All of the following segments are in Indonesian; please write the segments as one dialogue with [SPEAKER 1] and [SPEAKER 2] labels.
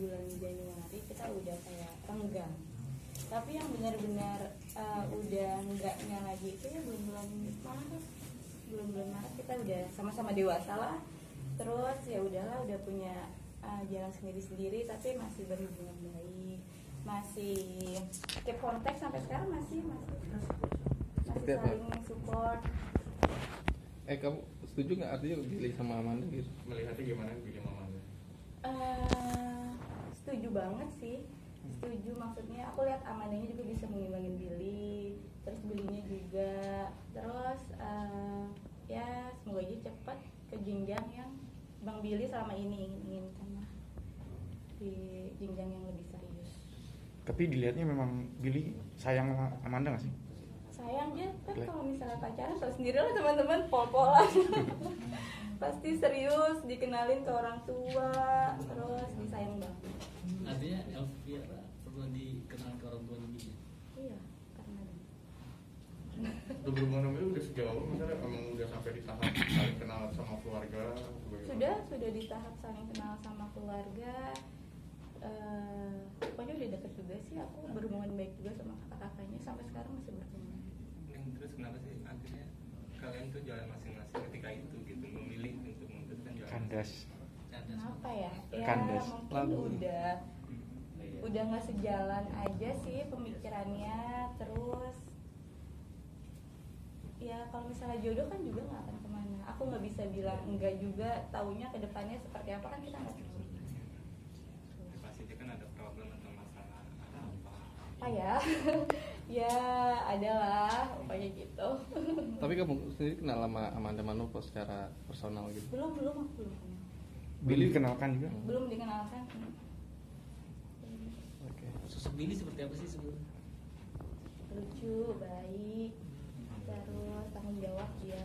[SPEAKER 1] bulan Januari kita udah kayak renggang. Tapi yang benar-benar udah enggaknya lagi itu ya bulan Maret kita udah sama-sama dewasa lah. Terus ya udahlah, udah punya jalan sendiri-sendiri, tapi masih berhubungan baik, masih keep kontak sampai sekarang, masih saling support.
[SPEAKER 2] Kamu setuju nggak artinya Billy sama Amanda gitu?
[SPEAKER 3] Melihatnya gimana Billy sama Amanda?
[SPEAKER 1] Setuju banget sih. Setuju, maksudnya aku lihat Amandanya juga bisa mengimbangin Billy, terus Billy-nya juga. Terus ya semoga aja cepat ke jenjang yang Bang Billy selama ini inginkan lah, di jenjang yang lebih serius.
[SPEAKER 4] Tapi dilihatnya memang Billy sayang sama Amanda nggak sih?
[SPEAKER 1] Sayang dia kan, kalau misalnya pacaran tahu sendiri lah teman-teman, pol-polan. Pasti serius, dikenalin ke orang tua, terus disayang banget.
[SPEAKER 5] Artinya Elvira pernah dikenal ke orang tuanya gitu?
[SPEAKER 1] Iya, karena
[SPEAKER 3] Udah berhubungan sama itu udah sejauh, misalnya emang udah sampai di tahap saling kenal sama keluarga?
[SPEAKER 1] Sudah di tahap saling kenal sama keluarga. Pokoknya udah deket juga sih, aku berhubungan baik juga sama kakak-kakaknya, sampai sekarang masih berteman.
[SPEAKER 6] Terus kenapa sih akhirnya kalian tuh jalan masing-masing ketika itu gitu, memilih untuk memutuskan jalan
[SPEAKER 4] Kandas.
[SPEAKER 1] Kenapa ya? Ya
[SPEAKER 4] Kandas.
[SPEAKER 1] mungkin udah nggak sejalan aja sih pemikirannya. Terus ya kalau misalnya jodoh kan juga nggak akan kemana. Aku nggak bisa bilang enggak juga, taunya ke depannya seperti apa kan kita nggak tahu.
[SPEAKER 6] Pasti kan ada problem atau masalah, ada apa
[SPEAKER 1] ya ya adalah pokoknya gitu.
[SPEAKER 2] Tapi kamu sendiri kenal sama Amanda Manopo secara personal gitu?
[SPEAKER 1] Belum aku belum.
[SPEAKER 4] Billy dikenalkan juga?
[SPEAKER 1] Belum dikenalkan.
[SPEAKER 2] Oke.
[SPEAKER 5] Sosok Billy seperti apa sih sebelumnya?
[SPEAKER 1] Lucu, baik, terus tanggung jawab dia,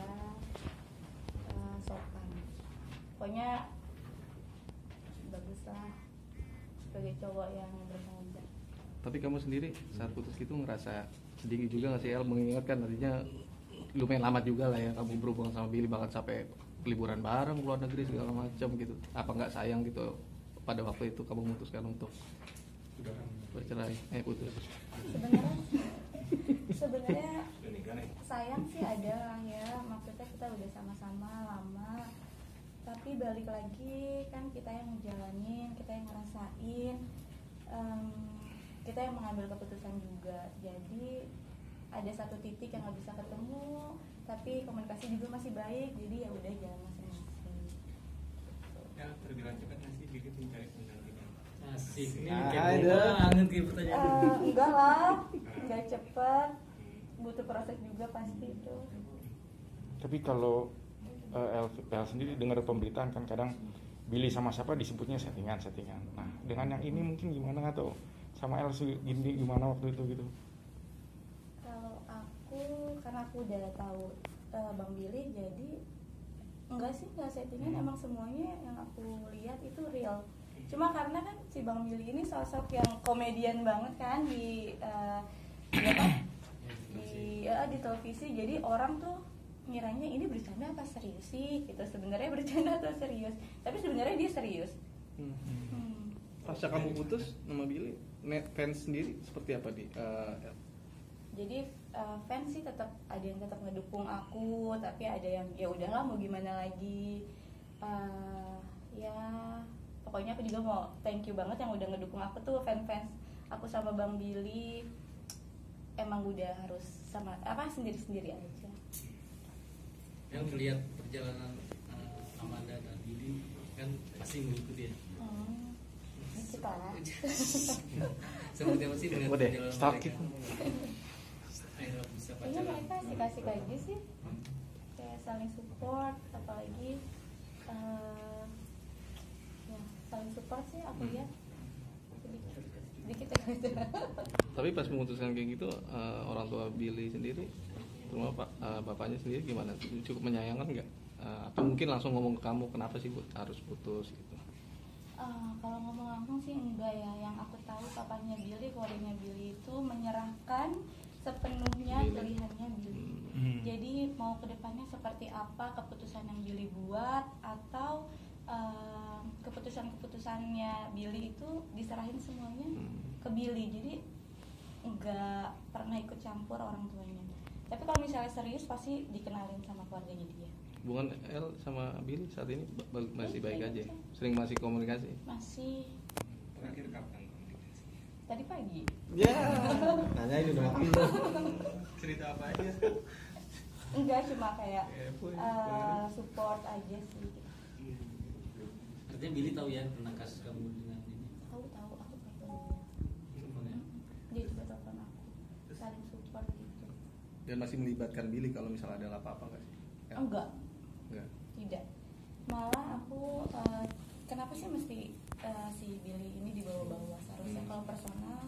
[SPEAKER 1] sopan. Pokoknya bagus lah sebagai cowok yang bertanggung jawab.
[SPEAKER 2] Tapi kamu sendiri saat putus gitu ngerasa sedih juga nggak sih El, mengingatkan artinya lumayan lama juga lah ya kamu berhubungan sama Billy, bahkan sampai liburan bareng keluar negeri segala macam gitu. Apa nggak sayang gitu pada waktu itu kamu memutuskan untuk bercerai, putus?
[SPEAKER 1] Sebenarnya sayang sih ada lah ya, maksudnya kita udah sama-sama lama, tapi balik lagi kan kita yang ngejalanin, kita yang ngerasain, kita yang mengambil keputusan juga. Jadi ada satu titik yang nggak bisa ketemu, tapi komunikasi juga masih baik, jadi ya udah jalan masing-masing.
[SPEAKER 6] ya terbilang cepat nggak sih Billy mencari pendampingan?
[SPEAKER 5] Asik, ini kepo banget gitu pertanyaan.
[SPEAKER 1] Enggak lah, enggak cepet, butuh proses juga pasti itu.
[SPEAKER 4] Tapi kalau El sendiri dengar pemberitaan kan kadang Billy sama siapa disebutnya settingan. Nah dengan yang ini mungkin gimana, atau sama El gini gimana waktu itu gitu?
[SPEAKER 1] Kalau aku, karena aku udah tahu Bang Billy, jadi enggak settingan, emang semuanya yang aku lihat itu real. Cuma karena kan si Bang Billy ini sosok yang komedian banget kan di televisi, jadi orang tuh ngiranya ini bercanda apa serius sih gitu. Sebenarnya bercanda atau serius, tapi sebenarnya dia serius.
[SPEAKER 2] Pasca kamu putus sama Billy, fans sendiri seperti apa di
[SPEAKER 1] Jadi fans sih tetap ada yang tetap ngedukung aku, tapi ada yang ya udahlah mau gimana lagi. Ya pokoknya aku juga mau thank you banget yang udah ngedukung aku tuh, fans aku sama Bang Billy. Emang udah harus sama sendiri-sendiri aja.
[SPEAKER 5] Yang melihat perjalanan Amanda dan Billy kan pasti mengikuti ya.
[SPEAKER 1] Kita lah.
[SPEAKER 5] Seperti apa sih melihat perjalanan mereka? Akhirnya bisa
[SPEAKER 1] Kayaknya
[SPEAKER 5] pacaran.
[SPEAKER 1] mereka asik-asik aja sih, kayak saling support, apalagi ya saling support sih aku lihat sedikit aja.
[SPEAKER 2] Tapi pas memutuskan kayak gitu, orang tua Billy sendiri, terutama bapaknya sendiri gimana? Cukup menyayangkan nggak? Atau mungkin langsung ngomong ke kamu kenapa sih harus putus gitu?
[SPEAKER 1] Kalau ngomong langsung sih enggak ya. Yang aku tahu papanya Billy, keluarganya Billy itu menyerahkan sepenuhnya pilihannya Billy. Jadi mau kedepannya seperti apa keputusan yang Billy buat, atau keputusannya Billy itu diserahin semuanya ke Billy, jadi nggak pernah ikut campur orang tuanya. Tapi kalau misalnya serius pasti dikenalin sama keluarganya dia.
[SPEAKER 2] Hubungan El sama Billy saat ini masih baik aja? Sering masih komunikasi?
[SPEAKER 1] Masih.
[SPEAKER 6] Terakhir kapan komunikasi?
[SPEAKER 1] Tadi pagi.
[SPEAKER 2] Ya, nanya ini udah makin loh.
[SPEAKER 6] Cerita apa aja?
[SPEAKER 1] Enggak, cuma kayak support aja sih.
[SPEAKER 5] Artinya Billy tahu ya tentang kasus kamu dengan ini.
[SPEAKER 1] Tahu aku tahu.
[SPEAKER 5] Telepon ya.
[SPEAKER 1] Dia juga telepon aku. Saling support gitu.
[SPEAKER 2] Dan masih melibatkan Billy kalau misalnya ada apa-apa nggak sih? El?
[SPEAKER 1] Enggak.
[SPEAKER 2] Enggak.
[SPEAKER 1] Tidak. Malah aku kenapa sih mesti si Billy ini dibawa-bawa? Seharusnya kalau personal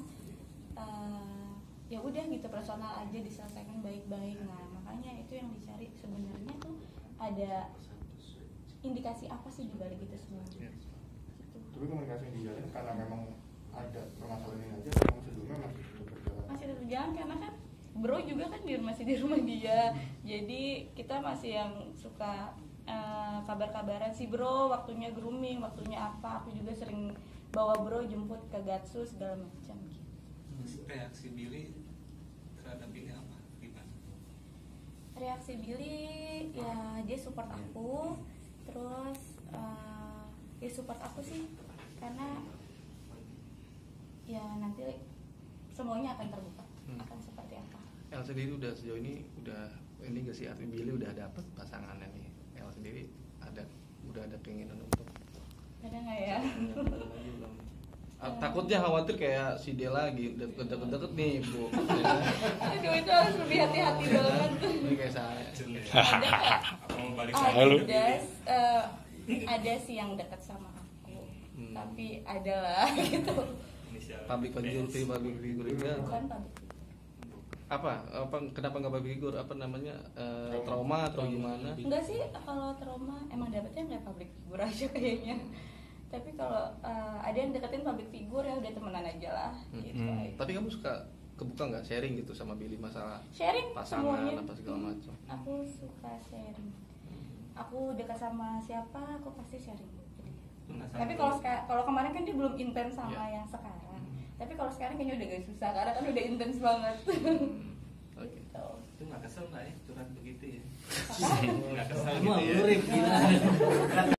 [SPEAKER 1] ya udah gitu, personal aja diselesaikan baik-baik. Nah, makanya itu yang dicari sebenarnya tuh ada indikasi apa sih di balik itu semua.
[SPEAKER 2] Yes.
[SPEAKER 1] Gitu.
[SPEAKER 3] Tapi komunikasi yang dijalin karena memang ada permasalahan ini aja, memang sebelumnya masih tetap berjalan.
[SPEAKER 1] Masih tetap jalan karena kan bro juga kan masih di rumah dia. Jadi kita masih yang suka kabar-kabaran si bro, waktunya grooming, waktunya apa. Aku juga sering bawa bro jemput ke Gatsu segala macam gitu.
[SPEAKER 6] Reaksi Billy terhadap ini apa? Gimana?
[SPEAKER 1] Reaksi Billy ya dia support aku, terus ya support aku sih karena ya nanti semuanya akan terbuka akan seperti apa.
[SPEAKER 2] El sendiri udah sejauh ini ini gak sih, arti Billy udah dapet pasangannya nih? El sendiri udah ada keinginan untuk
[SPEAKER 1] Ada nggak ya?
[SPEAKER 2] takutnya khawatir kayak si dia lagi deket-deket nih Bu.
[SPEAKER 1] Aduh, itu harus lebih hati-hati banget.
[SPEAKER 2] Ini kayak saya.
[SPEAKER 6] Apa mau balik lagi?
[SPEAKER 1] Ada sih yang dekat sama aku, tapi ada lah gitu.
[SPEAKER 6] Inisial
[SPEAKER 2] Public figure juga.
[SPEAKER 1] Bukan public.
[SPEAKER 2] Apa kenapa nggak public figure, apa namanya, trauma atau gimana?
[SPEAKER 1] Enggak sih, kalau trauma emang dapetnya kayak public figure aja kayaknya. Tapi kalau ada yang deketin public figure ya udah temenan aja lah gitu aja.
[SPEAKER 2] Tapi kamu suka kebuka nggak sharing gitu sama Billy masalah
[SPEAKER 1] Sharing
[SPEAKER 2] pasangan
[SPEAKER 1] semuanya.
[SPEAKER 2] apa segala macam?
[SPEAKER 1] Aku suka sharing. Aku dekat sama siapa aku pasti sharing. Tapi kalau kemarin kan dia belum intens sama yang sekarang. Tapi kalau sekarang kayaknya udah gak susah karena kan udah intens banget.
[SPEAKER 2] Oke.
[SPEAKER 1] Gitu.
[SPEAKER 6] Itu nggak kesel nggak ya curhat begitu ya?
[SPEAKER 1] Apa?
[SPEAKER 6] Nggak kesel
[SPEAKER 5] Semua
[SPEAKER 6] gitu ya?
[SPEAKER 5] murid gila.